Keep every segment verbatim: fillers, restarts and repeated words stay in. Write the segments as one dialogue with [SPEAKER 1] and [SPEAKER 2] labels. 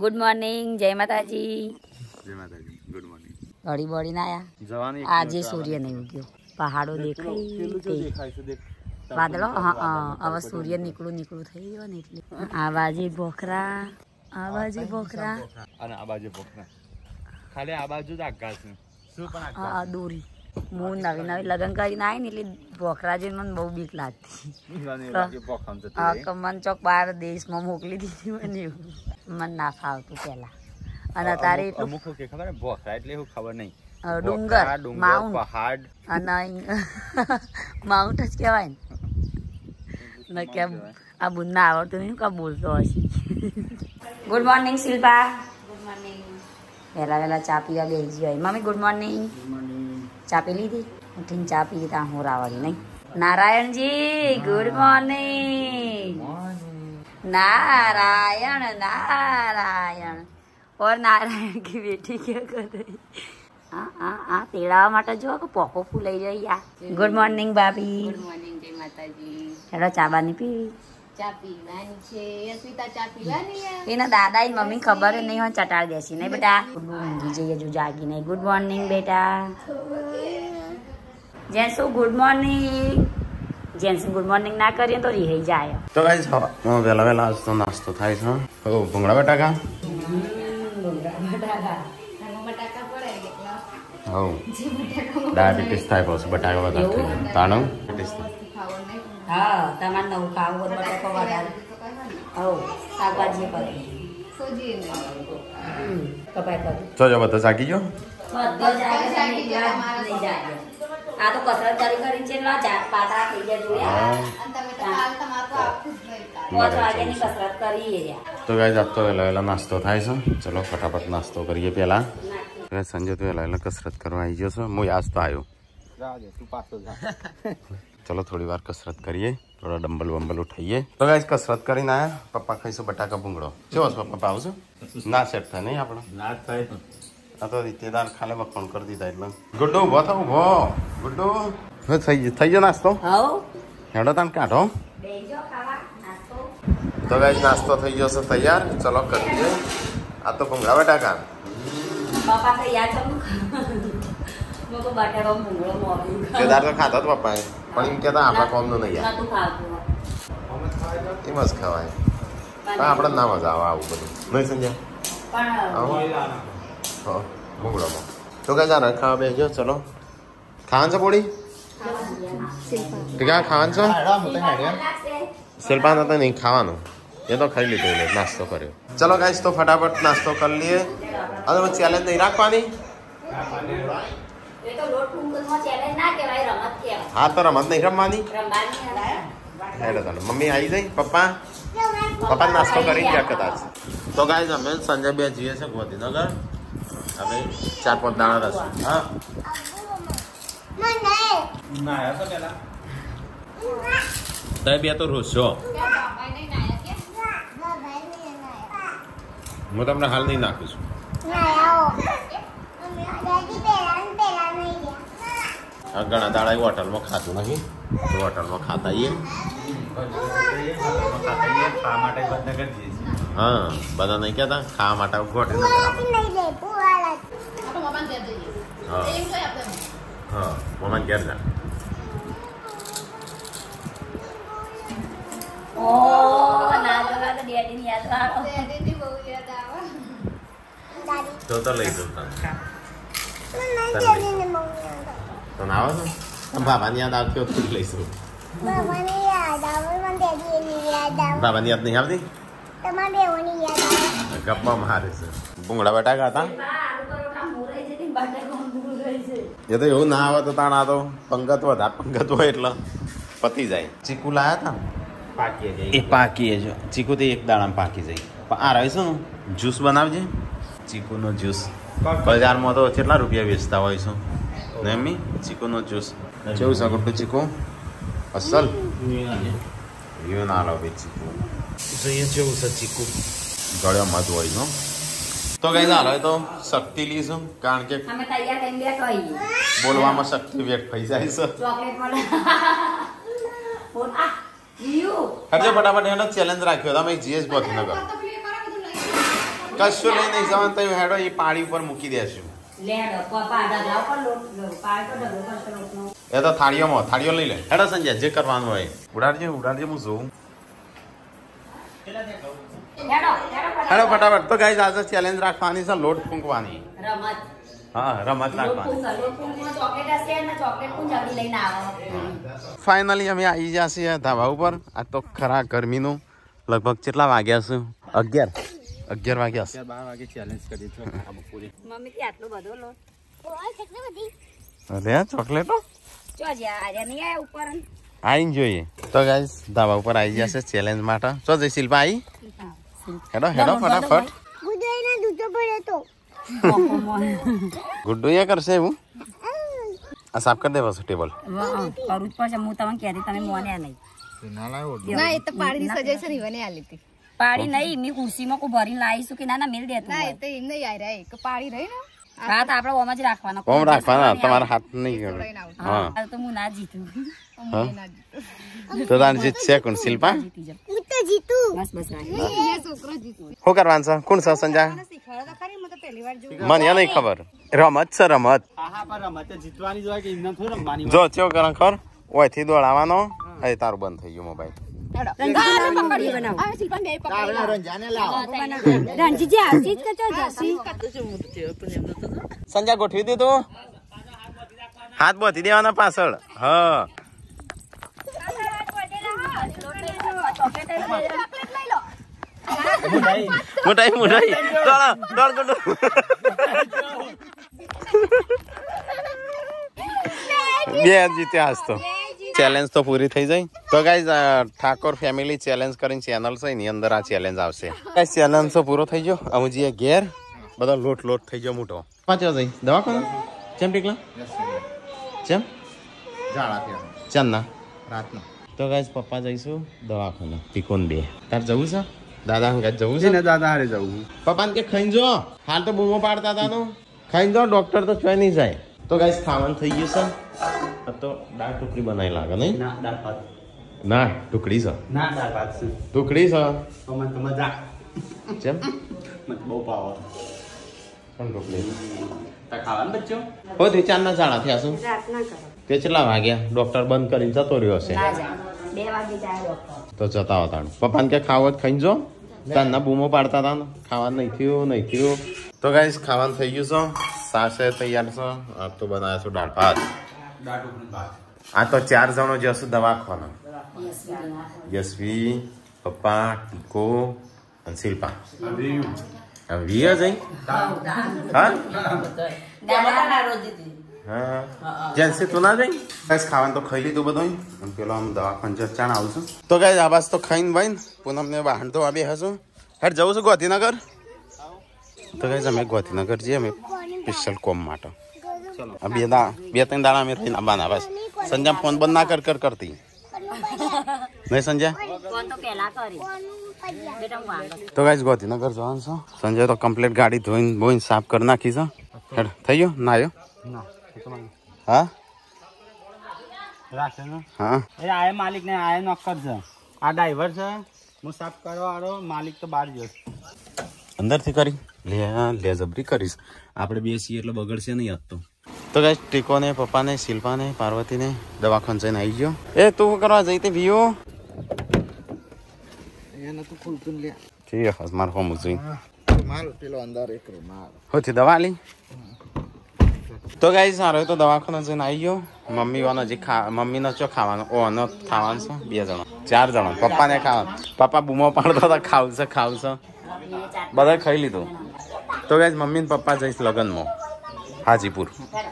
[SPEAKER 1] Good morning, जय माताजी।
[SPEAKER 2] जय माताजी, गुड मॉर्निंग।
[SPEAKER 1] बड़ी बड़ी ना आया आज सूर्य नहीं उग्यो, पहाड़ो देखाई वादळो। हाँ अब सूर्य निकलू निकलू थई गयो ने એટલે આ બાજુ બોખરા, આ બાજુ બોખરા
[SPEAKER 2] અને આ બાજુ બોખરા, ખાલી આ બાજુ જ આકાશ છે શું પણ આકાશ
[SPEAKER 1] આ દોરી હું નવી નવી લગન કરીને આવી ને એટલે બોખરા જોઈને મને બહુ બીક લાગતી। આ કમન ચોક બાર દેશમાં મોકલી દીધી મને, મને ના ફાવતું પેલા। અને તારે
[SPEAKER 2] અમુક કે ખબર ને બોખરા એટલે એવું ખબર નહીં,
[SPEAKER 1] ડુંગર માઉન્ટ
[SPEAKER 2] પહાડ
[SPEAKER 1] અને માઉન્ટ જ કહેવાય ને કે આ બુનના આવડતું નહીં કા બોલતો હશે। Good morning Shilpa. Good morning. વહેલા વહેલા ચા પીવા બેસી જાય મમ્મી। Good morning. ચા પી લીધી? ઉઠીને ચા પી ત્યાં હું રાવડી નહીં। Narayan ji good morning. नारायण नारायण और नारायण की बेटी क्या कर रही? हाँ हाँ हाँ तेड़ा माटे जो पोको फूलाई जाए यार। गुड मॉर्निंग भाभी।
[SPEAKER 3] गुड मॉर्निंग जय माताजी।
[SPEAKER 1] हेलो चा बानी पी?
[SPEAKER 3] चा पीवानी छे अस्मिता, चा पीवानी है।
[SPEAKER 1] एना दादा इन मम्मी खबर नहीं हो चटाड़ देसी नहीं बेटा। ऊंघी जाइए जो जागी नहीं। गुड मॉर्निंग बेटा। जेंसु गुड मॉर्निंग। जेंसु गुड मॉर्निंग ना करिए तो रही जाए।
[SPEAKER 2] तो गाइस हां वेला वेला आज तो नास्तो थाय छ। ओ भुंगड़ा बटाका
[SPEAKER 1] भुंगड़ा बटाका
[SPEAKER 3] बटाका पड़े एकला।
[SPEAKER 2] हो डायबिटीज थाय बस बटाका वगैरह ताणो डायबिटीज
[SPEAKER 3] खावो नहीं।
[SPEAKER 1] हां तमार नव खावो बटाका वगैरह हो शाकभाजी पर
[SPEAKER 3] सोजी
[SPEAKER 1] हम्म कपाय कर
[SPEAKER 2] तो जो बता जागी जो
[SPEAKER 1] બધો જાગે જાગી ગયો મારા નહીં જાગે। આ તો કસરત કરી કરીને છેલા ચાર પાટા થઈ ગયા જોયા।
[SPEAKER 3] અને તમે તો હાલ તમાર તો આખું જ નહીં કાઢ।
[SPEAKER 1] પાંચ વાગ્યાની કસરત કરી રહ્યા।
[SPEAKER 2] तो गाइस अब तो वेला वेला नास्तो थाय छ। चलो फटाफट नास्तो करिए पहला। गाइस संजय तो वेला वेला कसरत करवा आई गयो छ। मु आज तो आयो राजे तू पाछो जा। चलो थोड़ी बार कसरत करिए, थोड़ा डंबल वंबल उठाइए। तो गाइस कसरत કરીને આયા। પપ્પા ખાઈસો બટાકા ભૂંગળો। જો પપ્પા આવજો ના સેટ થાય નહીં આપણો ના થાય તો આ તો રીતેદાર ખાલે બકોણ કરી દીધા એટલે ગુડ્ડુ ઉભો થાવ ઉભો ગુડ્ડુ હવે થઈ થઈ ગયો નાસ્તો
[SPEAKER 1] હાઉ
[SPEAKER 2] હેડો તાન કાઢો
[SPEAKER 1] બેજો ખાવા નાસ્તો।
[SPEAKER 2] તો ગાઈસ નાસ્તો થઈ ગયો છે તૈયાર। ચલો કરીએ। આ તો ભૂંગળા બટાકા
[SPEAKER 1] પાપા તૈયાર છો મોકો બટાકા ભૂંગળો મોરી
[SPEAKER 2] કેદાર તો ખાતા જ પપ્પાએ પણ એમ કહેતા આપણા કોમનું નહીં યાર
[SPEAKER 1] નતું ખાતું
[SPEAKER 2] એમ જ ખવાય પણ આપણે ના મજા આવે આવું બધું નહીં સંજય
[SPEAKER 1] પણ
[SPEAKER 2] હા ભૂંગળામાં તો કઈ જાણે ખાવા બેસજો। ચલો ખાવાનું છે પોળી ક્યાં ખાવાનું છે શિલ્પા નતા નહીં ખાવાનું એ તો ખાઈ લીધું એટલે નાસ્તો કર્યો। ચલો ગાઈસ તો ફટાફટ નાસ્તો કરી લઈએ। હવે ચેલેન્જ નહીં રાખવાની
[SPEAKER 1] એ તો લોટ કુંકુમમાં ચેલેન્જ ના કહેવાય રમત કહેવાય।
[SPEAKER 2] હા તો રમત નહીં રમવાની
[SPEAKER 1] રમવાની
[SPEAKER 2] હેડો તાને મમ્મી આવી જાય પપ્પા પપ્પા નાસ્તો કરી ગયા કદાચ। તો ગાઈસ અમે સંજય બે જઈએ છે ગોધીનગર। હવે ચાર પાંચ દાણા રસ હા તમે બે તો રોજ છો હું તમને હાલ નહીં નાખું છું। ઘણા દાડા હોટલમાં ખાતું નથી તો હોટલમાં ખાતા આવીએ હા બધા નહીં કહેતા ખાવા માટે ગોઠવી હા હા મમ્મા ઘેર જા
[SPEAKER 1] ઓ ના જોવા તો ડેડીની યાદ આવે
[SPEAKER 3] ડેડીની બહુ યાદ આવે
[SPEAKER 2] તો તો લઈ દઉં તને તો ના આવે તો બાબાની યાદ આવતી હોત તો લઈશું
[SPEAKER 4] બાબાની યાદ આવે મને ડેડીની યાદ આવે
[SPEAKER 2] બાબાની યાદ નહીં આવતી
[SPEAKER 4] તમારે બેઓની યાદ આવે
[SPEAKER 2] ગપ્પા મારે છે ભૂંગળા બટાકા હતા
[SPEAKER 1] આલુ પરોઠા મુરાઈ જતી ને બટાકા મુરાઈ છે
[SPEAKER 2] એ તો એવું ના આવે તો તાણ આ તો પંગત વધારે પંગત હોય એટલે પતી જાય। ચીકુ લાયા હતા એ પાકી જો ચીકુ તો એક દાડામાં પાકી જાય પણ આ રહીશું ને જ્યુસ બનાવજે ચીકુનો જ્યુસ બજારમાં તો કેટલા રૂપિયા વેચતા હોય છે ને એમની ચીકુનો જ્યુસ કેવું છે ગુડ્ડુ ચીકુ અસલ યુ ના લો ભાઈ ચીકુ જોઈએ કેવું છે ચીકુ ગળ્યો મધ હોય નો તો કઈ ના લો તો શક્તિ લઈશું કારણ કે
[SPEAKER 1] અમે તૈયાર થઈને બેઠો આવીએ
[SPEAKER 2] બોલવામાં શક્તિ વેટ થઈ જાય છે
[SPEAKER 1] ચોકલેટ મળે બોલ આ જીયુ
[SPEAKER 2] હરજો ફટાફટ એનો ચેલેન્જ રાખ્યો તમે જીએસ ગોધીનગર કશું લઈ નહીં જવાનું તો હેડો એ પાડી ઉપર મૂકી દેશું એ તો થાળીઓમાં થાળીઓ લઈ લે હેડો સંજય જે કરવાનું હોય ઉડાડજે ઉડાડજે હું જોઉં હેડો ફટાફટ તો ગાઈસ આજે ચેલેન્જ રાખવાની છે લોટ ફૂંકવાની હા રમત રાખવાની ફાઇનલી અમે આવી ગયા છીએ ધાબા ઉપર આ તો ખરા ગરમીનું લગભગ કેટલા વાગ્યા છે અગિયાર અગિયાર વાગ્યા છે બાર વાગે ચેલેન્જ કરી છે
[SPEAKER 1] મમ્મી કે આટલો બધો લોટ
[SPEAKER 2] અરે ચોકલેટો
[SPEAKER 1] ચો જા આજે નહીં આયા ઉપર
[SPEAKER 2] આઈને જોઈએ તો ગાઈસ ધાબા ઉપર આવી ગયા છે ચેલેન્જ માટે ચો જઈ શિલ્પા આવી હેડો હેડો ફટાફટ
[SPEAKER 4] ગુડોઈના દૂધો પડે તો
[SPEAKER 2] ગુડ્ડુ એ કરશે એવું આ સાફ કરી દેવા છે ટેબલ
[SPEAKER 1] કરું જ પડશે હું તમને કહેતી તમે મોને નહીં
[SPEAKER 3] ના એ તો પાડીની સજાઈ છે ને ઈવને આલી હતી
[SPEAKER 1] પાડી નહીં મેં ખુરશીમાં કોઈ ભરીને લાવીશું કે ના ના મેલ દેતું
[SPEAKER 3] ના એ તો એમ નહીં આઈ રહી કે પાડી રહી ને
[SPEAKER 1] હા તો આપણે ઓમાં જ રાખવાના
[SPEAKER 2] કોમ રાખવાના તમારા હાથ નહીં હા
[SPEAKER 1] હા તો હું ના જીતું
[SPEAKER 2] તો તાર જીતશે કોણ શિલ્પા
[SPEAKER 1] જીતી જાઉં
[SPEAKER 4] હું તો જીતું
[SPEAKER 1] બસ બસ રાખી
[SPEAKER 3] એ છોકરો જીતું
[SPEAKER 2] શું કરવાનું છે કોણ છે સંજા
[SPEAKER 3] શીખવાડો તો ખરી મને તો પહેલી વાર જોયું
[SPEAKER 2] મને એ નહીં ખબર રમત છે રમત
[SPEAKER 5] જીતવાની જોઈએ કે એમને થોડી રમવાની
[SPEAKER 2] જો ચેવ કરે ખર ઓયથી દોડાવવાનો એ તારું બંધ થઈ ગયું મોબાઈલ સંજા ગોઠવી દીધું હાથ બોધી દેવાના પાછળ હા મોટાઈ મોટાઈ દોડ દોડ દોડ બે જીત્યા આજ તો ચેલેન્જ તો પૂરી થઈ જાય તો ગાઈઝ ઠાકોર ફેમિલી ચેલેન્જ કરીને ચેનલ છે એની અંદર આ ચેલેન્જ આવશે ગાઈઝ ચેલેન્જ તો પૂરો થઈ ગયો અમે જઈએ ઘેર બધો લોટ લોટ થઈ ગયો મોટો પાછો જઈ દવાખાના ચેમ ટીકલા ચેમ ચાંદના રાતના તો ગાઈઝ પપ્પા જઈશું દવાખાના ટીકોન બે તાર જવું છે દાદા હંગાત જવું છે
[SPEAKER 5] ને દાદા હારે જવું
[SPEAKER 2] પપ્પાને કે ખાઈ જો હાલ તો બૂમો પાડતા હતા નો ખાઈ જો ડોક્ટર તો ચોય નહીં જાય તો ગાઈઝ ખાવાનું થઈ ગયું છે તો દાળ ટુકડી બનાવી લાગે નહીં
[SPEAKER 5] ના દાળ ભાત
[SPEAKER 2] ના ટુકડી છે
[SPEAKER 5] ના દાળ ભાત છે
[SPEAKER 2] ટુકડી છે
[SPEAKER 5] તો મને તો મજા
[SPEAKER 2] જેમ
[SPEAKER 5] મને બહુ પાવર
[SPEAKER 2] પણ ટુકડી
[SPEAKER 5] તા ખાવાનું બચ્ચો
[SPEAKER 2] હો તે ચાંદના ચાળા થયા શું તે કેટલા વાગ્યા ડોક્ટર બંધ કરીને જતો રહ્યો હશે
[SPEAKER 1] બે વાગે જાય ડોક્ટર
[SPEAKER 2] તો જતા હતા પપ્પાને કે ખાવો જ ખાઈ જો તારના બૂમો પાડતા હતા ને ખાવાનું નહીં થયું નહીં થયું તો ગાઈસ ખાવાનું થઈ ગયું છે સાસે તૈયાર છે આ તો બનાવ્યા છું દાળ ભાત
[SPEAKER 5] દાળ ઢોકળી ભાત
[SPEAKER 2] આ તો ચાર જણો જશું દવાખાના યશવી પપ્પા ટીકો અને શિલ્પા વીએ જઈ હા હા જેન્સી તું ના જઈ ગાઈસ ખાવાનું તો ખાઈ લીધું બધું અને પેલો આમ દવાખાને ચાણ આવશું તો ગાઈસ આવાજ તો ખાઈને ભાઈ પૂનમને વાહન તો આવી હશું હેડ જવું છું ગોધીનગર તો ગાઈસ અમે ગોધીનગર જઈએ અમે સ્પેશિયલ કોમ માટે બે દા બે ત્રણ દાડા અમે રહીને આવવાના બસ સંજય ફોન બંધ ના કર કર કરતી નહીં સંજય
[SPEAKER 1] ફોન તો પહેલા કરી બેટા હું આગળ
[SPEAKER 2] તો ગાઈસ ગોધીનગર જવાનું છે સંજય તો કમ્પ્લીટ ગાડી ધોઈને બોઈને સાફ કરી નાખી છે હેડ થઈ ગયો ના આવ્યો હા
[SPEAKER 5] રાખશે ને
[SPEAKER 2] હા
[SPEAKER 5] એ આયા માલિક ને આયા નોકર છે આ ડ્રાઈવર છે હું સાફ કરવા વાળો માલિક તો બહાર ગયો
[SPEAKER 2] અંદરથી કરી લે લે જબરી કરીશ આપણે બેસીએ એટલે બગડશે નહીં આજ તો તો ગાઈસ ટીકોને પપ્પાને શિલ્પાને પાર્વતીને દવાખાને જઈને આવી ગયો એ તું કરવા જઈ તે વિયો
[SPEAKER 5] એને તો ખુલતું લે
[SPEAKER 2] ઠીક હસ માર હોમ જોઈ
[SPEAKER 5] માલ પેલો અંદર એક માલ
[SPEAKER 2] હોતી દવા લી તો ગાઈસ સારો તો દવાખાને જઈને આવી ગયો મમ્મી વાનો જે ખા મમ્મીનો ચો ખાવાનો ઓ નો ખાવાનું છે બે જણો ચાર જણો પપ્પાને ખાવાનું પપ્પા બૂમો પાડતો હતા ખાવશે ખાવશે બધા ખાઈ લીધું તો ગાઈસ મમ્મી ને પપ્પા જઈશ લગ્નમાં હાજીપુર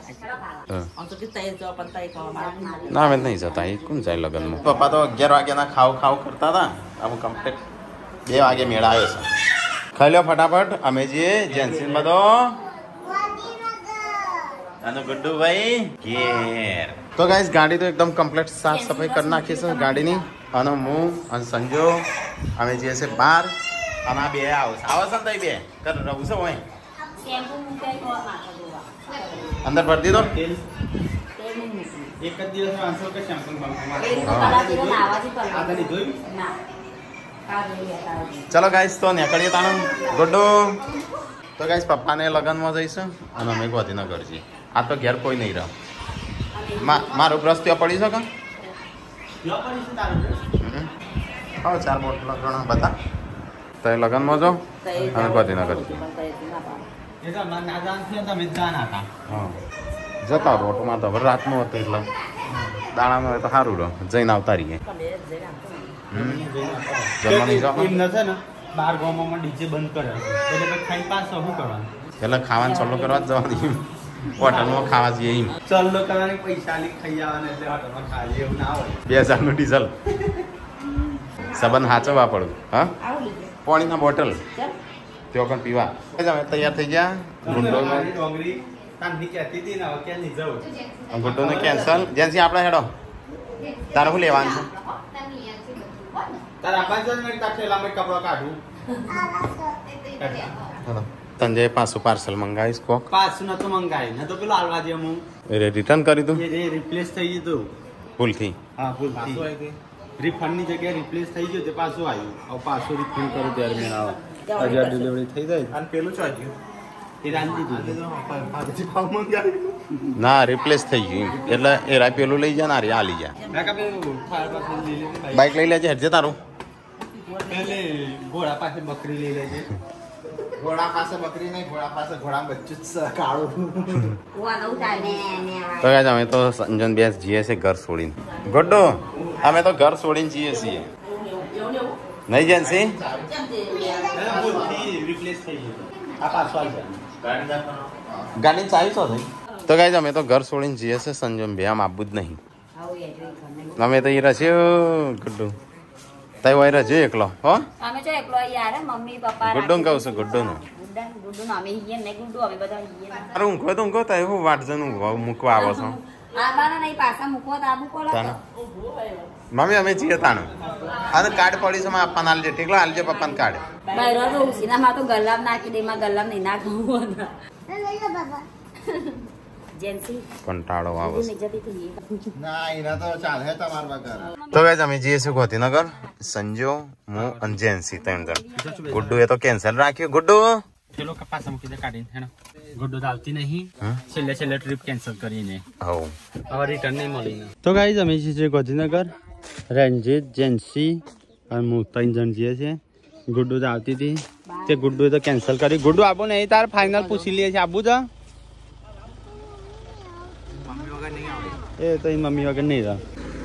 [SPEAKER 2] ના અમે નહીં જતા એ કોણ જાય લગ્નમાં પપ્પા તો અગિયાર વાગ્યાના ખાવ ખાવ કરતા હતા આમ કમ્પ્લીટ બે વાગે મેળા આવ્યો છે ખાઈ લો ફટાફટ અમે જઈએ જેન્સીન બધો અને ગુડ્ડુ ભાઈ ઘેર તો ગાઈસ ગાડી તો એકદમ કમ્પ્લીટ સાફ સફાઈ કરી નાખી છે ગાડીની અને હું અને સંજો અમે જઈએ છે બહાર અને આ બે આવશે આવશે ને બે કર રહું છે હોય અંદર ભરી દીધો
[SPEAKER 5] એક જ દિવસ આંસુ કે શેમ્પુ બંકો માં
[SPEAKER 2] ચલો ગાઈસ તો નીકળીએ તાણ ગુડ્ડુ. તો ગાઈસ પપ્પાને લગ્નમાં જઈશું અને અમે ગાંધીનગર જઈએ. આ તો ઘેર કોઈ નહીં રહે. મારું બ્રશ ત્યાં પડી શકે? હા ચાર બોટલ ઘણા બધા. તો એ લગ્નમાં જાઓ અને ગાંધીનગર જઈએ. હા જતા રોટમાં તો રાતનું હતું એટલે દાણામાં હોય તો સારું રહો. જઈને આવતા રહીએ. જમવાની જાઓ
[SPEAKER 5] બાર ગામમાં ડીજે બંધ કરે એટલે ખાઈ પાસ શું કરવાનું?
[SPEAKER 2] એટલે ખાવાનું ચાલુ કરવા જ જવાની. હોટલમાં ખાવા જઈએ એમ
[SPEAKER 5] ચાલુ કરવાની પૈસા લઈ ખાઈ આવવાના એટલે હોટલમાં ખાઈએ એવું ના હોય.
[SPEAKER 2] બે હજારનું ડીઝલ સંબંધ સાચવવા પડું. હા પાણીના બોટલ ત્યાં પણ પીવા. અમે તૈયાર થઈ ગયા.
[SPEAKER 5] ડોંગરી તાંડી કહેતી હતી ને હવે ક્યાં નહીં જવું.
[SPEAKER 2] ગુડ્ડુને કેન્સલ. જેન્સી આપણે હેડો. તારે શું લેવાનું છે?
[SPEAKER 5] તારા પાંચ મિનિટ ઠેલામાં કપડા કાઢું.
[SPEAKER 2] સંજય પાછું પાર્સલ મંગાવીશ કોક.
[SPEAKER 5] પાછું નતો મંગાવી ન તો પેલો આલવા દે હું
[SPEAKER 2] રિટર્ન કરી દઉં.
[SPEAKER 5] એ રિપ્લેસ થઈ ગયું
[SPEAKER 2] ભૂલથી.
[SPEAKER 5] હા ભૂલથી રિફંડ ની જગ્યાએ રિપ્લેસ થઈ ગયું તે પાછું આવ્યું. હવે પાછું રિફંડ કરું ત્યારે મેં આવો હજાર ડિલિવરી થઈ જાય. અને પેલું ચાલ્યું એ રાંધી દીધું
[SPEAKER 2] ના રિપ્લેસ થઈ ગયું એટલે એ રાય પેલું લઈ જા ના રે આ લઈ જા. બાઈક લઈ લેજે હેડજે તારું.
[SPEAKER 5] ઘોડા પાસે બકરી લઈ લેજે. ઘોડા પાસે બકરી નહીં, ઘોડા પાસે ઘોડા બચ્ચું જ કાળું.
[SPEAKER 2] તો ગાઈસ અમે તો સંજન બેસ જઈએ છે ઘર છોડીને. ગુડ્ડુ અમે તો ઘર છોડીને જઈએ છીએ. નહીં જેન્સી?
[SPEAKER 5] રિપ્લેસ થઈ ગયું. આ પાછું આવી જાય.
[SPEAKER 2] ગાડી ચાવી છો થઈ. તો ગાઈસ અમે તો ઘર છોડીને જઈએ છે સંજમ બે આમ આપવું જ નહીં. અમે તો એ રચ્યું ગુડ્ડુ તઈ હોય રચ્યું એકલો. હો
[SPEAKER 1] અમે જો એકલો યાર મમ્મી પપ્પા
[SPEAKER 2] ગુડ્ડુ કહું છું ગુડ્ડુ નું
[SPEAKER 1] ગુડ્ડુ નો અમે હિયે ને ગુડ્ડુ અમે બધા હિયે.
[SPEAKER 2] અરે ઊંઘો તો ઊંઘો તો એવું વાટજન ઊંઘો મૂકવા આવો છો.
[SPEAKER 1] આ બાના નહીં પાછા મૂકો તો આબુ કોલા તો
[SPEAKER 2] મમ્મી અમે જઈએ તાનું. આ તો કાર્ડ પડી છે આપવાના આલજે. ઠીક આલજે પપ્પાને કાર્ડ.
[SPEAKER 1] બૈરો તો ઉસીનામાં તો ગલ્લામ નાખી દે માં ગલ્લામ નહીં નાખવું જેન્સી
[SPEAKER 2] કંટાળો આવે છે.
[SPEAKER 5] ના એના તો ચાલે તમાર વગર.
[SPEAKER 2] તો ગાઈસ અમે જઈએ છીએ ગાંધીનગર. સંજો હું અને જેન્સી ત્રણ જણ. ગુડ્ડુ એ તો કેન્સલ રાખ્યું. ગુડ્ડુ
[SPEAKER 5] પેલો કપાસ મૂકી દે કાઢીને હેનો. ગુડ્ડુ તો આવતી નહીં. છેલ્લે છેલ્લે ટ્રીપ કેન્સલ કરીને
[SPEAKER 2] હવ
[SPEAKER 5] હવે રિટર્ન નહીં મળી. તો ગાઈસ અમે જઈએ છીએ ગાંધીનગર. રંજીત જેન્સી અને હું ત્રણ જણ જઈએ છીએ. ગુડ્ડુ તો આવતી હતી તે ગુડ્ડુએ તો કેન્સલ કરી. ગુડ્ડુ આબુ નહીં તાર ફાઇનલ પૂછી લઈએ છીએ. આબુ જા એ તો એ મમ્મી વગર નહીં રહે.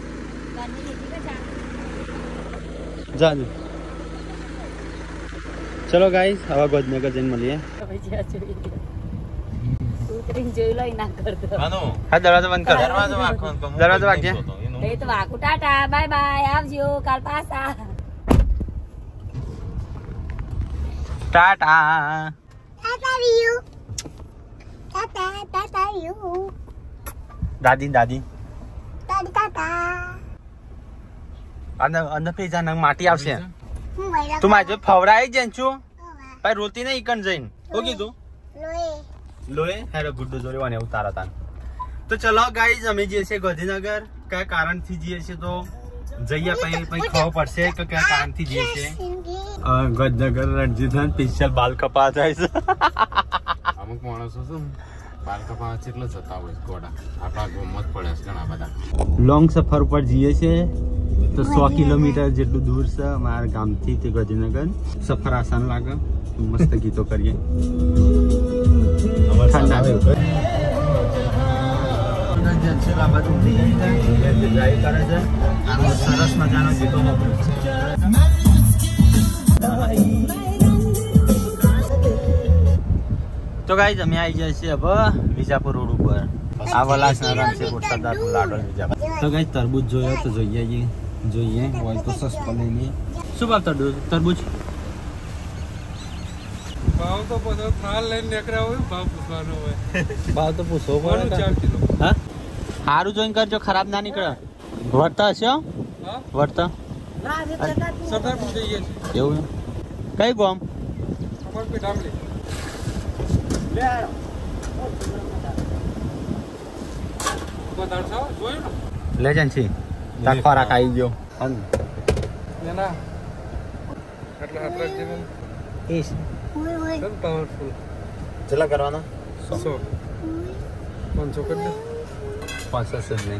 [SPEAKER 5] જા ચલો ગાઈસ હવે ગાંધીનગર જઈને મળીએ. હા દરવાજો બંધ કર.
[SPEAKER 2] દરવાજો વાંકો
[SPEAKER 5] દરવાજો વાગ્યા.
[SPEAKER 1] એ તો વાકુ ટાટા બાય બાય આવજો કાલ પાછા.
[SPEAKER 5] Tata
[SPEAKER 4] Tata you. Tata, tata you.
[SPEAKER 5] દાદી દાદી
[SPEAKER 4] Tata, tata.
[SPEAKER 5] અંદર અંદર પેજા નંગ માટી આવશે.
[SPEAKER 4] હું વૈરા
[SPEAKER 5] તું માજો ફવરાઈ જન છું ભાઈ રોતી નહીં ઈકન જઈને. શું કીધું?
[SPEAKER 4] લોહી.
[SPEAKER 5] લોહે હેરો ગુડ્ડુ જોડે વાને ઉતારા તા. તો ચલો ગાઈઝ અમે જઈએ છીએ ગાંધીનગર. કયા કારણથી જઈએ છીએ તો જઈએ પછી પછી ખબર પડશે કે કયા કારણથી જઈએ છીએ. ગાંધીનગર રણજીતન સ્પેશિયલ બાલ કપા જાય છે.
[SPEAKER 2] અમુક માણસો શું બાલ કપા કેટલો જતા હોય ગોડા આપણા ગોમત પડે છે ઘણા બધા.
[SPEAKER 5] લોંગ સફર ઉપર જઈએ છીએ તો સો કિલોમીટર જેટલું દૂર છે અમારા ગામથી તે ગાંધીનગર. સફર આસાન લાગે. મસ્ત ગીતો કરીએ. ઠંડા સરસ મજાનો ગીતો તો ગાઈઝ અમે આવી જાય છે હવે વિજાપુર રોડ ઉપર. આ વલાસ નારાયણ છે સરદારપુર લાડોલ વિજાપુર. તો ગાઈઝ તરબૂચ જોયો તો જોઈએ જોઈએ હોય તો સસ્તો લઈને. શું ભાવ તરબૂચ તરબૂચ?
[SPEAKER 6] ભાવ તો બધો થાળ લઈને નીકળ્યા હોય ભાવ પૂછવાનો હોય.
[SPEAKER 5] ભાવ તો પૂછવો પડે. હા સારું જોઈને કરજો ખરાબ ના નીકળે. વર્તા હશે વર્તા
[SPEAKER 6] સરદારપુર જઈએ છીએ.
[SPEAKER 5] એવું કઈ ગામ?
[SPEAKER 6] અમરપીઠ આંબલી. બતાડશો જોયું ને
[SPEAKER 5] લેજન છે તાર ખોરાક આવી ગયો.
[SPEAKER 6] એના આટલા હાથ રાખજે ને.
[SPEAKER 5] એ
[SPEAKER 6] કેમ પાવરફુલ
[SPEAKER 2] ચલા કરવાના
[SPEAKER 6] સો પાંચસો કરી દે.
[SPEAKER 5] પાંચસો જ નહીં.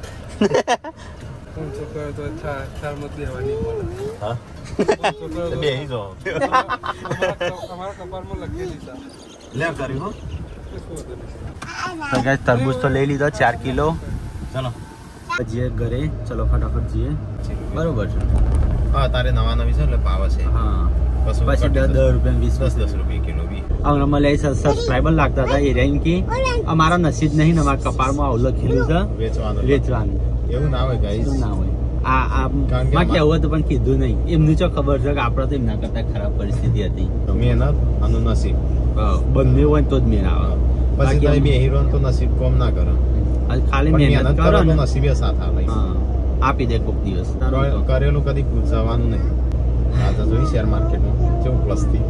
[SPEAKER 6] પાંચસો કરે તો ચાર ચાર મત દેવાની મળે.
[SPEAKER 2] હા
[SPEAKER 6] પાંચસો કરે તો
[SPEAKER 2] બેહી જો
[SPEAKER 6] અમારા અમારા કપાળમાં લખેલી છે.
[SPEAKER 2] લે કર્યું હો
[SPEAKER 6] શું હતું?
[SPEAKER 5] તો ગાઈસ તરબૂચ તો લઈ લીધો ચાર કિલો.
[SPEAKER 2] ચલો
[SPEAKER 5] જઈએ ઘરે. ચલો ફટાફટ જઈએ. બરોબર છે.
[SPEAKER 2] હા તારે નવા નવી છે એટલે પાવ છે.
[SPEAKER 5] હા
[SPEAKER 2] પછી
[SPEAKER 5] પછી દસ દસ રૂપિયા વીસ
[SPEAKER 2] દસ દસ રૂપિયા કિલો બી
[SPEAKER 5] હમણાં મને સબસ્ક્રાઈબર લાગતા હતા એ રેન્જ કે અમારા નસીબ નહીં ને અમારા કપાળમાં આવું લખેલું છે
[SPEAKER 2] વેચવાનું
[SPEAKER 5] વેચવાનું.
[SPEAKER 2] એવું ના હોય ગાઈસ.
[SPEAKER 5] એવું ના હોય. આ આ
[SPEAKER 2] કારણ કે
[SPEAKER 5] માં કેવું હતું પણ કીધું નહીં. એમનું ચો ખબર છે કે આપણે તો એમના કરતા ખરાબ પરિસ્થિતિ હતી.
[SPEAKER 2] મહેનત અને નસીબ
[SPEAKER 5] બંને હોય તો જ મેળ આવે.
[SPEAKER 2] પછી તારી બે હીરો તો નસીબ કોમ ના કરે.
[SPEAKER 5] ખાલી
[SPEAKER 2] પણ
[SPEAKER 5] મહેનત કરો
[SPEAKER 2] તો
[SPEAKER 5] ને
[SPEAKER 2] નસીબે સાથ આવે.
[SPEAKER 5] હા આપી દે કોક દિવસ.
[SPEAKER 2] કરેલું કદી જવાનું નહીં. આ તો જોઈ શેર માર્કેટમાં કેવું પ્લસ થી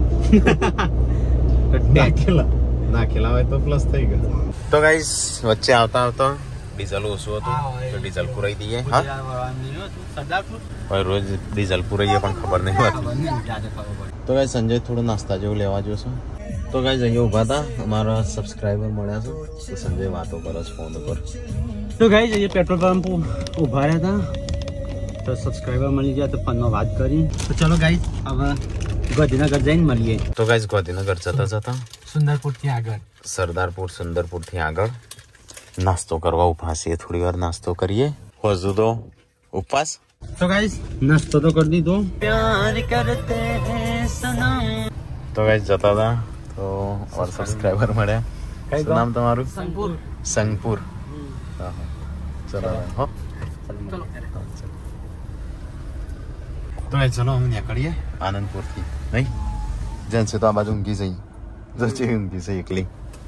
[SPEAKER 2] નાખેલા નાખેલા હોય તો પ્લસ થઈ ગયો. તો ગાઈસ વચ્ચે આવતા આવતા ડીઝલ ઓછું હતું તો ડીઝલ પુરાઈ દઈએ. હા હવે રોજ ડીઝલ પુરાઈએ પણ ખબર નહીં હોતી. તો ગાઈસ સંજય થોડું નાસ્તા જેવું લેવા જોશે. તો ગાઈસ અહીંયા ઊભા હતા અમારા સબસ્ક્રાઈબર મળ્યા છે તો સંજય વાતો કરે છે ફોન ઉપર.
[SPEAKER 5] તો ગાઈસ અહીંયા પેટ્રોલ પંપ ઉભા રહ્યા હતા તો સબસ્ક્રાઈબર મળી ગયા તો ફોનમાં વાત કરી. તો ચલો ગાઈસ હવે ગાંધીનગર જઈને મળીએ.
[SPEAKER 2] તો ગાઈસ ગાંધીનગર જતા જતા
[SPEAKER 5] સુંદરપુર થી આગળ
[SPEAKER 2] સરદારપુર સુંદરપુર થી આગળ નાસ્તો કરવા ઉપવાસ છીએ. થોડી વાર નાસ્તો કરીએ. હજુ તો ઉપવાસ.
[SPEAKER 5] તો ગાઈસ નાસ્તો તો કરી દીધો. પ્યાર કરતે હૈ સનમ.
[SPEAKER 2] તો ગાઈસ જતા હતા તો ઓર સબસ્ક્રાઇબર મળ્યા. શું નામ તમારું?
[SPEAKER 5] સંગપુર.
[SPEAKER 2] સંગપુર. હા હા ચલો હો તો ગાઈસ ચલો અમે નીકળીએ આનંદપુર થી. નહીં જેન્સે તો આ બાજુ ઊંઘી જઈ જશે ઊંઘી છે એકલી.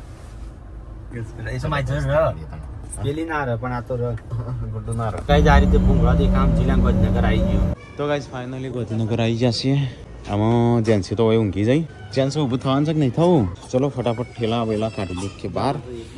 [SPEAKER 5] પેલી ના રહે પણ આ તો રહે.
[SPEAKER 2] ગુડ્ડુ ના રહે.
[SPEAKER 5] ગાઈસ આ રીતે ભૂંગળાથી કામ જિલ્લા ગાંધીનગર આવી ગયું.
[SPEAKER 2] તો ગાઈસ ફાઇનલી ગાંધીનગર આવી જશે. આમાં જેન્સી તો હવે ઊંઘી જાય. જેન્સી ઊભું થવાનું છે કે નહીં થવું? ચલો ફટાફટ ઠેલા વેલા કાઢી દઈએ કે બહાર.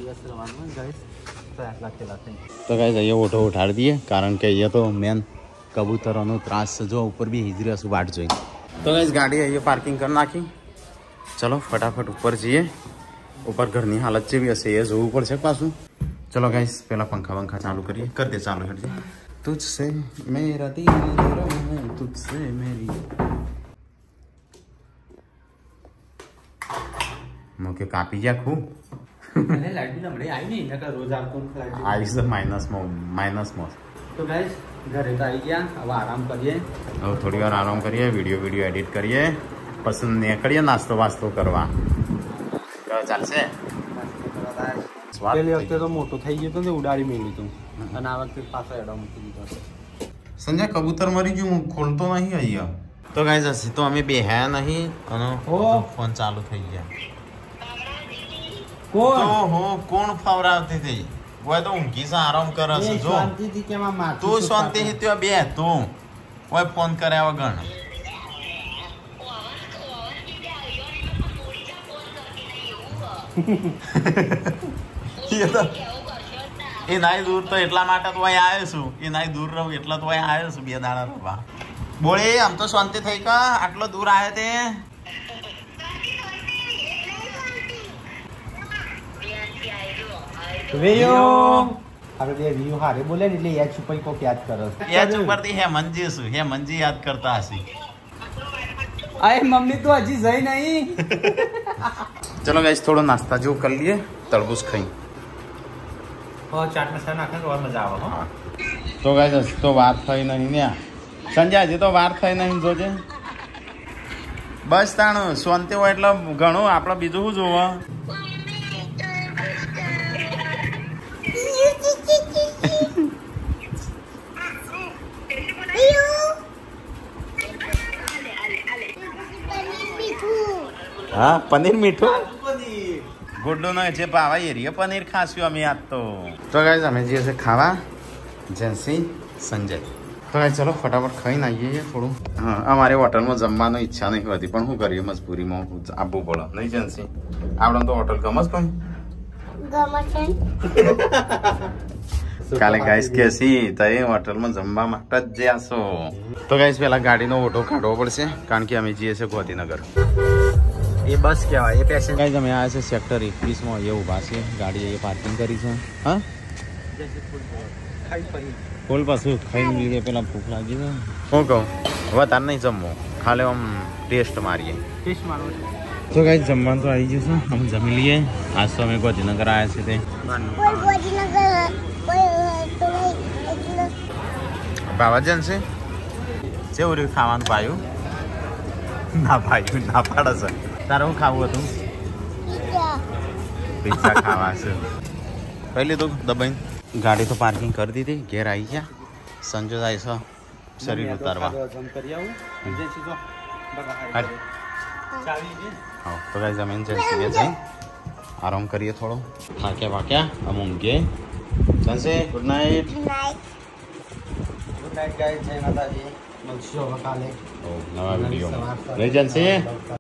[SPEAKER 2] તો ગાઈસ અહીંયા ઓઢો ઉઠાડી દઈએ કારણ કે અહીંયા તો મેન કબૂતરોનો ત્રાસ છે. જો ઉપર બી હિજરી હશું વાટ જોઈ. તો ગાઈસ ગાડી અહીંયા પાર્કિંગ કરી નાખી. ચલો ફટાફટ ઉપર જઈએ. ઉપર ઘરની હાલત જેવી હશે એ જોવું પડશે પાછું. ચલો ગાઈસ પેલા પંખા પંખા ચાલુ કરીએ. કરી દે ચાલુ હેડજે. તુझसे मेरा दिल है तुझसे मेरी मुके कापी जा खूब आईस माइनस में माइनस में
[SPEAKER 5] તો ગાઈસ ઘરે તો આવી ગયા. હવે આરામ કરીએ.
[SPEAKER 2] હવે થોડી વાર આરામ કરીએ. વિડીયો વિડીયો એડિટ કરીએ પછી નીકળીએ નાસ્તો વાસ્તો કરવા. ચાલશે.
[SPEAKER 5] પેલી વખતે તો મોટું થઈ ગયું હતું ને ઉડાડી મેળ્યું હતું અને આ વખતે પાછો એડા મૂકી દીધો.
[SPEAKER 2] સંજય કબૂતર મરી ગયું હું ખોલતો નહીં અહીંયા. તો ગાઈસ હસી તો અમે બેહ્યા નહીં અને ફોન ચાલુ થઈ ગયા.
[SPEAKER 5] કોણ
[SPEAKER 2] ઓહો કોણ ફવરાવતી હતી? ઓય તો ઊંઘી છે આરામ કરે છે. જો
[SPEAKER 5] શાંતિથી કેમ આ માથું
[SPEAKER 2] તું શાંતિથી ત્યાં બે તું ઓય ફોન કર્યા વગર. એ નાઈ દૂર તો એટલા માટે તો અહીં આવ્યો છું. એ નાઈ દૂર રહું એટલા તો અહીં આવ્યો છું બે દાડા રહેવા. બોલે આમ તો શાંતિ થઈ કા આટલો દૂર આવ્યો તે.
[SPEAKER 5] વેયો આપણે બે વ્યૂ હારે બોલે ને એટલે યાદ છુપાઈ કોક યાદ કરે.
[SPEAKER 2] યાદ ઉપરથી હેમંતજી છું. હેમંતજી યાદ કરતા હશે.
[SPEAKER 5] આય મમ્મી તો હજી જઈ નહીં.
[SPEAKER 2] ચલો ગાઈસ થોડો નાસ્તા જેવું કરી લઈએ. તરબૂચ ખાઈ.
[SPEAKER 5] હો ચાટ મસાલા નાખે તો મજા આવે. હો
[SPEAKER 2] તો ગાઈસ તો વાત થઈ નહીં ને સંજય હજી તો વાર થઈ નહીં જોજે. બસ તાણ શાંતિ હોય એટલે ઘણું. આપણે બીજું શું જોવા? હા પનીર મીઠું ગુડ્ડુ નો જે ભાવા એરિયો પનીર ખાસ્યું અમે આજ તો. તો ગાઈસ અમે જઈએ છે ખાવા જેન્સી સંજય. તો ગાઈસ ચલો ફટાફટ ખાઈને આવીએ થોડું. હા અમારે હોટલમાં જમવાની ઈચ્છા નહીં હોતી પણ શું કરીએ મજબૂરીમાં આપવું પડે નહીં જેન્સી? આપણે તો હોટલ ગમે જ કોઈ
[SPEAKER 4] ગમે છે.
[SPEAKER 2] કાલે ગાઈસ કેસી તઈ હોટલમાં જમવા માટે જ જ્યાશો તો ગાઈસ પેલા ગાડીનો ઓટો કાઢવો પડશે કારણ કે અમે જઈએ છીએ ગાંધીનગર
[SPEAKER 5] એ બસ કહેવાય એ પેસેન્જર
[SPEAKER 2] ગાઈસ અમે આવ્યા છે સેક્ટર એકવીસ માં એ ઉભા છે ગાડી એ પાર્કિંગ કરી છે હા બોલ પાછું ખાઈને લીધે પેલા ભૂખ લાગી છે હું કહું હવે તાર નહીં જમવું ખાલી આમ ટેસ્ટ મારીએ
[SPEAKER 5] ટેસ્ટ મારો
[SPEAKER 2] તો ગાઈસ જમવાનું તો આવી જશે અમે જમી લઈએ આજ તો અમે ગાંધીનગર આવ્યા છે તે
[SPEAKER 4] કોઈ ગોધીનગર કોઈ તો એટલે
[SPEAKER 2] બાવાજન છે જેવું રહ્યું ખાવાનું પાયું ના પાયું ના પાડે છે તારે શું ખાવું હતું
[SPEAKER 4] પીઝા
[SPEAKER 2] પિઝા ખાવા છે પહેલી તો દબાઈ ગાડી તો પાર્કિંગ કરી દીધી ઘેર આવી ગયા સંજો જાય છે શરીર ઉતારવા
[SPEAKER 5] જમ કરી આવું એજન્સી તો
[SPEAKER 2] હાલ.
[SPEAKER 5] ચાવી છે
[SPEAKER 2] હા તો ગાઈસ અમે એજન્સી જઈ આરામ કરીએ થોડો થાક્યા વાક્યા અમે ઊંઘીએ ચાલશે good night
[SPEAKER 4] night
[SPEAKER 5] good night guys જય માતાજી મળશું હવે કાલે
[SPEAKER 2] નવા વિડીયો લઈ જશે